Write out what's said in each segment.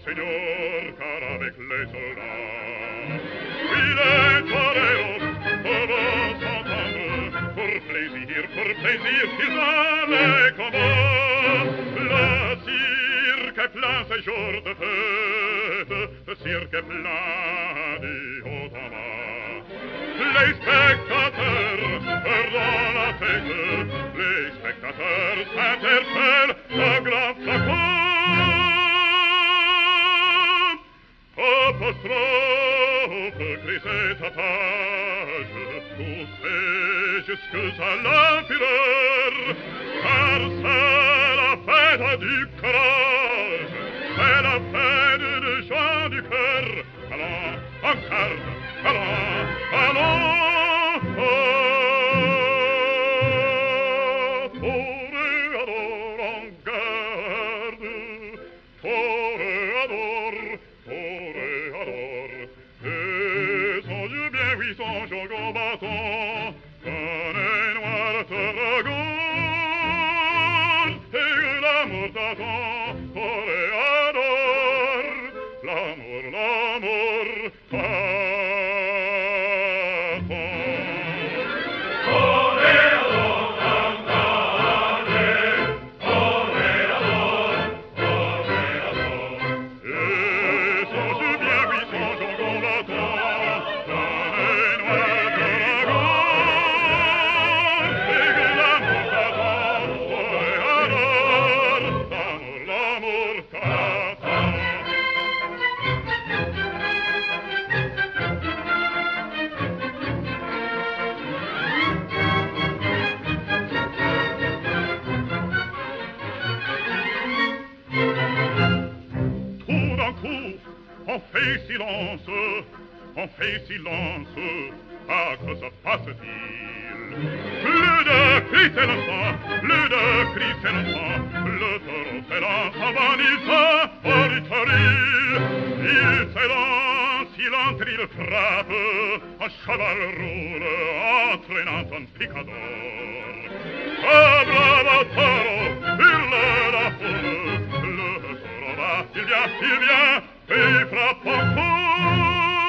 Seigneur, car avec les soldats, il est Toreador, pour s'entendre, pour plaisir qu'ils allaient combat. Le cirque est plein ces jours de fête, le cirque est plein du haut en bas. Les spectateurs perdent la tête, les spectateurs s'interpellent à grand fracas. Apostrophe, crie cette page, poussez jusque à la fureur, car c'est la fête du courage, c'est la fête des gens du cœur. Allons, en garde, allons, allons, Toreador, en garde, Toreador, Toreador, et songe bien, oui, songe au combattant, un noir te regarde, et l'amour t'attend, Toreador, l'amour, l'amour t'attend. On fait silence, à que se passe-t-il? Plus de cris s'élançant, plus de cris s'élançant, le taureau s'élance en bannissant auditorie. Il s'élance, il entre, il frappe, un cheval roule, entraînant son picador. Ah, bravo taureau, hurle la foule, le taureau va, il vient, et il frappe encore.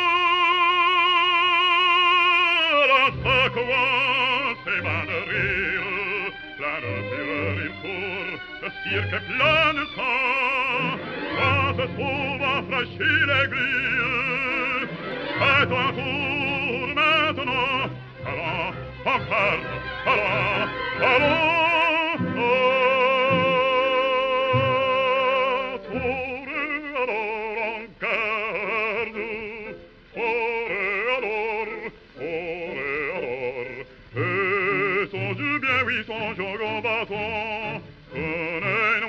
Ses mains de rire, plein de fureur il court, le cirque est plein de sang, quand se trouve affranchi les grilles. C'est un tour maintenant, allons, encore, allons, allons, Toreador en garde, Toreador, Toreador, et songe bien, oui, songe au combattant, qu'on est